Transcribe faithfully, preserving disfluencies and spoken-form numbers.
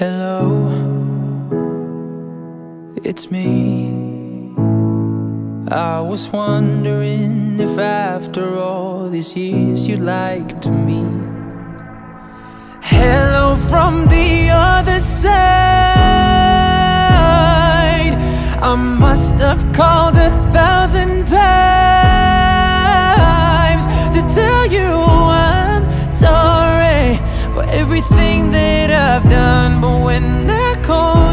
Hello, it's me. I was wondering if after all these years you'd like to meet. Hello from the other side. I must have called a thousand times to tell you I'm sorry for everything that I've done. But when I call